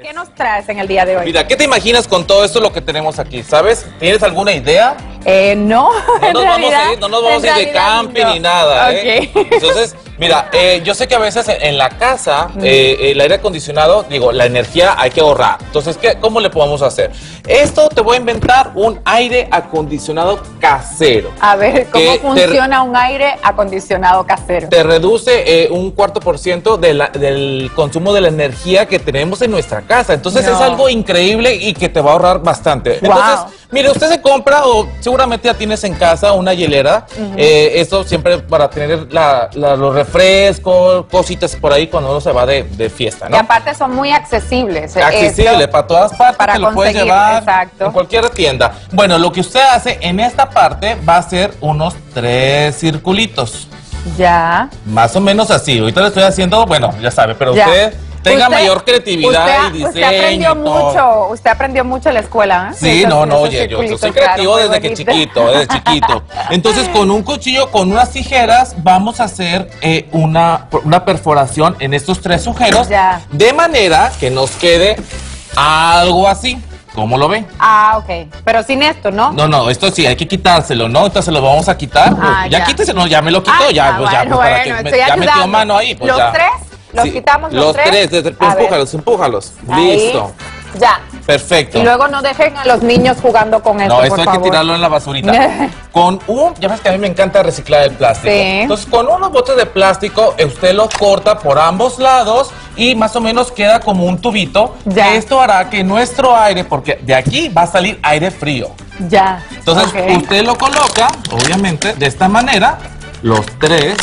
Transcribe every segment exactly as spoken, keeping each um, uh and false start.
¿Qué nos traes en el día de hoy? Mira, ¿qué te imaginas con todo esto lo que tenemos aquí? ¿Sabes? ¿Tienes alguna idea? Eh, no, No en nos realidad, vamos a ir, no nos vamos a ir de realidad, camping no. ni nada, ¿eh? Ok. Entonces, mira, eh, yo sé que a veces en la casa, eh, el aire acondicionado, digo, la energía hay que ahorrar. Entonces, ¿qué, ¿cómo le podemos hacer? Esto te voy a inventar un aire acondicionado casero. A ver, ¿cómo que funciona te, un aire acondicionado casero? Te reduce eh, un cuarto por ciento de la, del consumo de la energía que tenemos en nuestra casa. Entonces, no. es algo increíble y que te va a ahorrar bastante. Wow. Entonces, mire, usted se compra o seguramente ya tienes en casa una hielera. Uh-huh. eh, esto siempre para tener la, la, los refrescos, cositas por ahí cuando uno se va de, de fiesta, ¿no? Y aparte son muy accesibles. Accesible, para todas partes, para te lo puedes llevar exacto. en cualquier tienda. Bueno, lo que usted hace en esta parte va a ser unos tres circulitos. Ya. Más o menos así. Ahorita lo estoy haciendo, bueno, ya sabe, pero ya. usted tenga usted, mayor creatividad usted, y diseño. Usted aprendió mucho, usted aprendió mucho en la escuela, ¿eh? Sí, esos, no, no, oye, yo, yo soy creativo claro, desde que chiquito, desde chiquito. Entonces, con un cuchillo, con unas tijeras, vamos a hacer eh, una, una perforación en estos tres agujeros, ya. de manera que nos quede algo así. ¿Cómo lo ven? Ah, ok. Pero sin esto, ¿no? No, no, esto sí, hay que quitárselo, ¿no? Entonces se lo vamos a quitar. Ah, ya, ya quítese, no, ya me lo quitó, ah, ya, ah, pues bueno, ya, pues bueno, para que me, ya ayudando. metió mano ahí, pues ¿Los ya. tres? ¿Los sí, quitamos los, los tres? Los tres, desde, empújalos, empújalos. Ahí. Listo. Ya. Perfecto. Y luego no dejen a los niños jugando con esto, No, esto por hay favor. que tirarlo en la basurita. Con un, ya ves que a mí me encanta reciclar el plástico. Sí. Entonces, con unos botes de plástico, usted los corta por ambos lados y más o menos queda como un tubito. Ya. Esto hará que nuestro aire, porque de aquí va a salir aire frío. Ya. Entonces, okay. usted lo coloca, obviamente, de esta manera, los tres,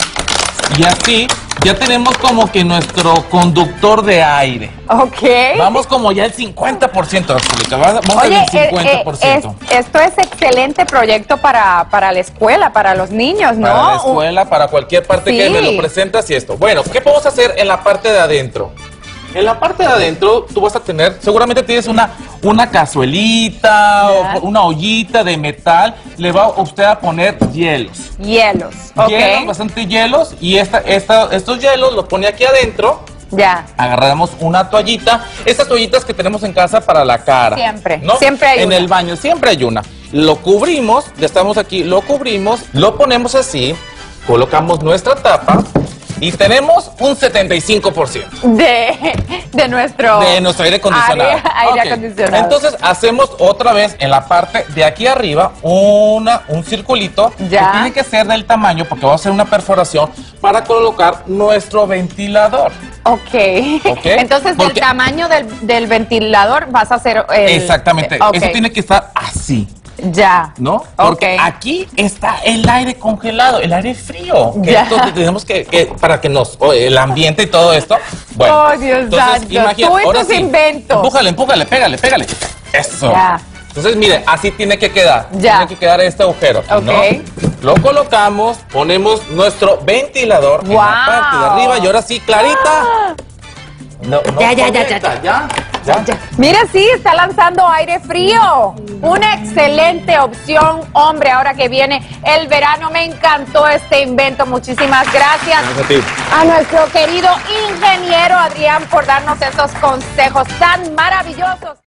y así ya tenemos como que nuestro conductor de aire. Ok. Vamos como ya el cincuenta por ciento, vamos Oye, al cincuenta por ciento. Eh, es, esto es excelente proyecto para, para la escuela, para los niños, ¿no? Para la escuela, para cualquier parte sí. que me lo presentas y esto. Bueno, ¿qué podemos hacer en la parte de adentro? En la parte de adentro tú vas a tener, seguramente tienes una, una cazuelita o una ollita de metal. Le va usted a poner hielos. Hielos, ok. Hielos, bastante hielos. Y esta, esta, estos hielos los pone aquí adentro. Ya. Agarramos una toallita. Estas toallitas que tenemos en casa para la cara. Siempre, ¿no? siempre hay en una. En el baño siempre hay una. Lo cubrimos, ya estamos aquí, lo cubrimos, lo ponemos así, colocamos nuestra tapa. Y tenemos un setenta y cinco por ciento. De, de nuestro... De nuestro aire acondicionado. Aire, aire okay. acondicionado. Entonces, hacemos otra vez en la parte de aquí arriba una, un circulito. Ya. Que tiene que ser del tamaño, porque vamos a hacer una perforación para colocar nuestro ventilador. Ok. okay. Entonces, porque, del tamaño del, del ventilador vas a hacer el... Exactamente. Eh, okay. Eso tiene que estar así. Ya. ¿No? Porque okay. aquí está el aire congelado, el aire frío. Que ya. Entonces tenemos que, que, para que nos, oh, el ambiente y todo esto. Bueno. Oh, Dios entonces, santo. Imagina, Tú ahora estos sí, inventos. Empújale, empújale, pégale, pégale. Eso. Ya. Entonces, mire, así tiene que quedar. Ya. Tiene que quedar este agujero. Okay. ¿no? Lo colocamos, ponemos nuestro ventilador wow. en la parte de arriba y ahora sí, clarita. Ah. No, no ya, ya, ya, ya, ya, ya, ya, ya. Mira, sí, está lanzando aire frío. Una excelente opción, hombre, ahora que viene el verano. Me encantó este invento. Muchísimas gracias, gracias a ti. A nuestro querido ingeniero Adrián por darnos esos consejos tan maravillosos.